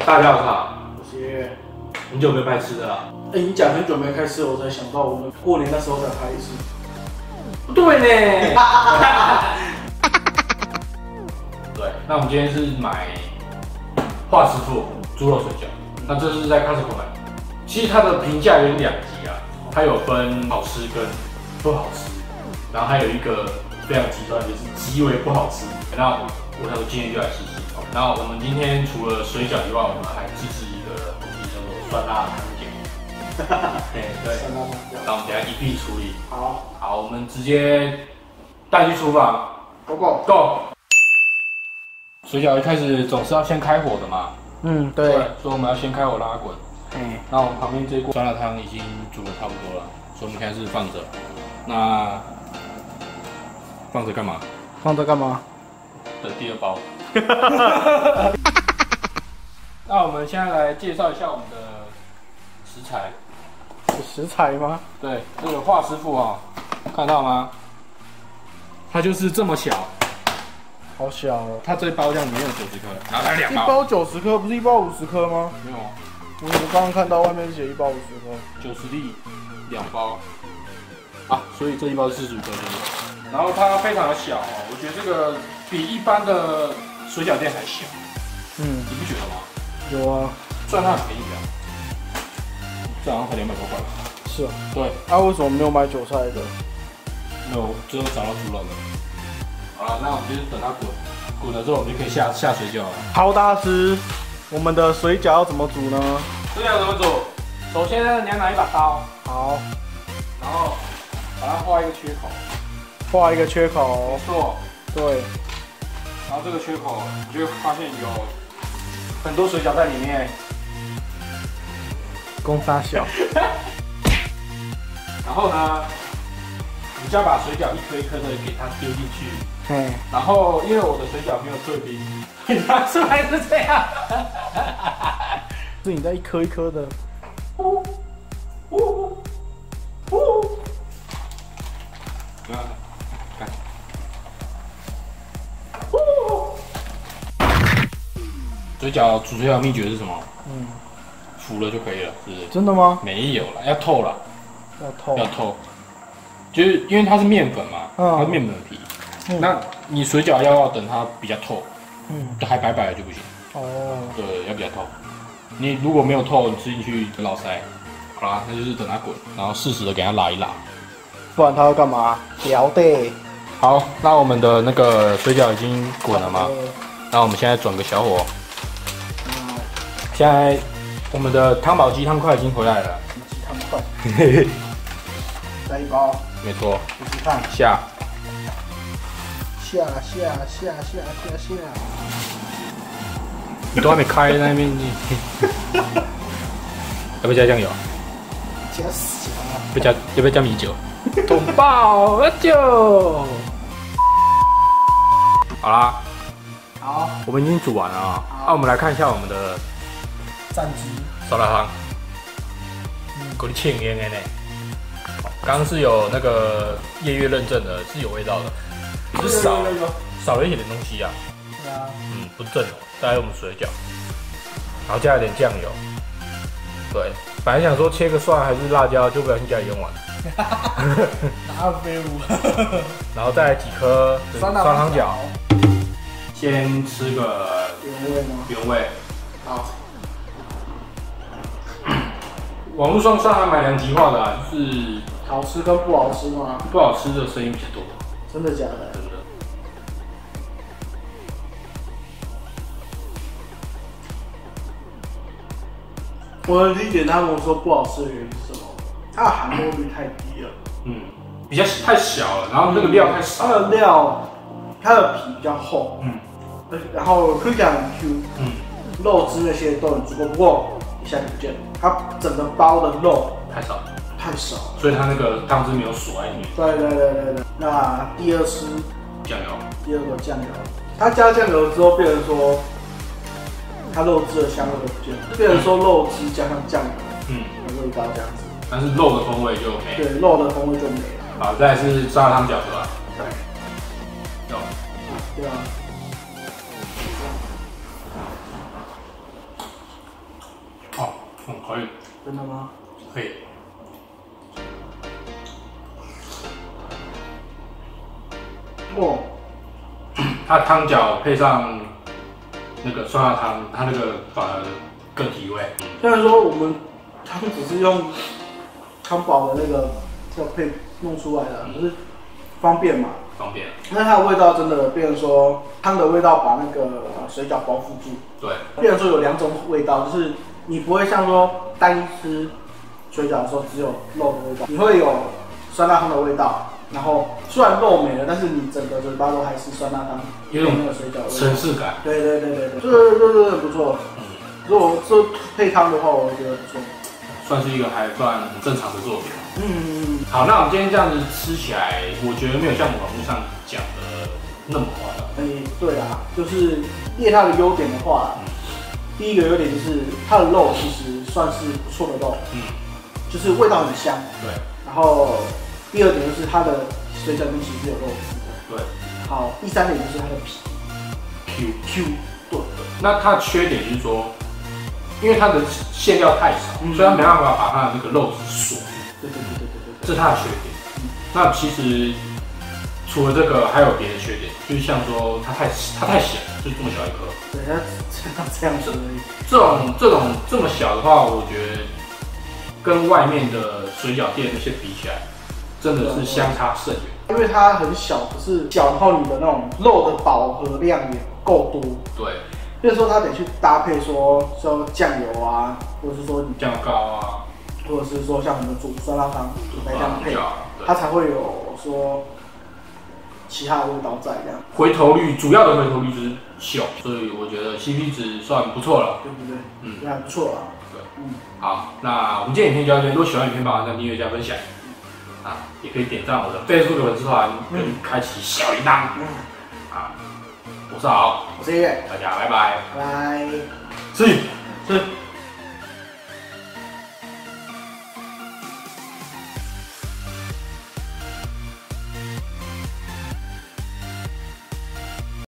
大家好， 我是月月。 很久没拍吃的了。 你讲很久没开吃，我才想到我们过年那时候才拍一次。 不对呢。对，那我们今天是买华师傅猪肉水饺，那这是在 Costco 买的。其实它的评价有两级啊，它有分好吃跟不好吃，然后还有一个非常极端，就是极为不好吃。那我想说今天就来试试。然后我们今天除了水饺以外，我们还自制一个东西叫做酸辣汤饺。对， 酸辣汤饺。 那我们等一下一并处理。 好， 我们直接带去厨房。Go。水饺一开始总是要先开火的嘛。 对。 所以我们要先开火让它滚。那我们旁边这一锅酸辣汤已经煮的差不多了，所以我们现在是放着。那放着干嘛？ 放着干嘛？ 等第二包。那我们现在来介绍一下我们的食材。 是食材吗？ 对，这个华师傅啊，看到吗？它就是这么小， 好小哦。 它这包这样里面有90颗，然后它2包。 一包90颗，不是一包50颗吗？ 没有， 我刚刚看到外面写一包50颗 ，90粒2包。啊，所以这一包是40颗的。然后它非常的小哦，我觉得这个比一般的水饺店还小。你不觉得吗？ 有啊， 虽然它很便宜啊，这好像才200多块吧。 是啊。 对。 为什么没有买韭菜的？ 没有，最后找到猪肉的。好了，那我们就是等它滚，滚了之后我们就可以下水饺了。 好，大师，我们的水饺要怎么煮呢？ 水饺怎么煮？首先呢，你要拿一把刀。 好。 然后把它画一个缺口。 画一个缺口。 没错。对。然后这个缺口，你就会发现有很多水饺在里面。 公差小。 然后呢，你就要把水饺一颗一颗的给它丢进去。然后因为我的水饺没有退冰，你拿出来是这样。 是你在一颗一颗的。 看。水饺煮水饺秘诀是什么？浮了就可以了，是不是？ 真的吗？ 没有了，要透了。要透，就是因为它是面粉嘛，它是面粉的皮。那你水饺要等它比较透，还白白的就不行。对，要比较透。你如果没有透，你吃进去老塞。好啦，那就是等它滚，然后适时的给它拉一拉。 不然它要干嘛？聊的。 好，那我们的那个水饺已经滚了吗？那我们现在转个小火。现在我们的汤宝鸡汤块已经回来了。 鸡汤块。来一包。 没错。 试试看。 下。你都还没开那边，要不要加酱油？ 加死啊！ 要不要加米酒？捅爆喝酒。好啦。 好。 我们已经煮完了啊。那我们来看一下我们的蘸汁酸辣汤。够你庆烟的呢。刚刚是有那个夜月认证的，是有味道的，只是少了一点东西啊。 对啊。 不正哦。再来我们水饺，然后加一点酱油。对，本来想说切个蒜还是辣椒，就不小心加盐完。 哪有废物？ 然后再来几颗酸辣汤饺。 先吃个原味吗？ 原味。 好。 网络上还蛮两极化的啊，就是好吃跟不好吃吗？ 不好吃的声音比较多。 真的假的？ 真的。 我能理解他们说不好吃的原因是什么？它的含肉率太低了。 比较太小了，然后那个料太少。 它的皮比较厚。然后口感很 Q。肉汁那些都很足够，不过一下就不见了。它整个包的肉太少， 所以它那个汤汁没有锁在里面。 对。那第二吃酱油， 第二个酱油，它加酱油之后变成说，它肉汁的香味就不见了，变成说肉汁加上酱油，的味道这样子。 但是肉的风味就没了。 对，肉的风味就没了。 好，再来是酸辣汤饺是吧？ 对。对啊。 可以。 真的吗？ 可以。 哦， 它汤饺配上那个酸辣汤，它那个反而更提味。 虽然说我们汤只是用汤宝的那个要配弄出来的，可是方便嘛。 方便。 那它的味道真的变成说汤的味道把那个水饺包覆住。 对。 变成说有2种味道，就是你不会像说单一吃水饺的时候只有肉的味道，你会有酸辣汤的味道。然后虽然肉没了，但是你整个嘴巴都还是酸辣汤， 有种那个水饺味层次感。 对，这不错。如果说配汤的话，我觉得不错， 算是一个还算正常的作品。好，那我们今天这样子吃起来，我觉得没有像网络上讲的那么夸张。 对啊，就是列它的优点的话，第一个优点就是它的肉其实算是不错的肉，就是味道很香。 对。 然后第二点就是它的水饺里面其实是有肉质的。 对。 好，第三点就是它的皮 Q。对。 那它的缺点就是说，因为它的馅料太少，所以它没办法把它的那个肉质锁住。 对， 这是它的缺点。那其实除了这个，还有别的缺点，就是像说它太小，就这么小一颗。 对，它这样子而已。 这么小的话，我觉得跟外面的水饺店那些比起来，真的是相差甚远。 因为它很小，可是小，然后你的那种肉的饱和量也够多。 对。 所以说它得去搭配说酱油啊，或者是说你酱膏啊， 或者是说像我们煮酸辣汤来这样配，它才会有说其他的味道在这样。 回头率主要的回头率就是小，所以我觉得 CP 值算不错了， 对不对？也还不错啦。 对，好，那我们今天影片就到这边，如果喜欢影片，帮忙订阅加分享，也可以点赞我的 Facebook 粉丝团，跟开启小铃铛。我是豪， 我是叶， 大家拜拜， 拜拜， 吃。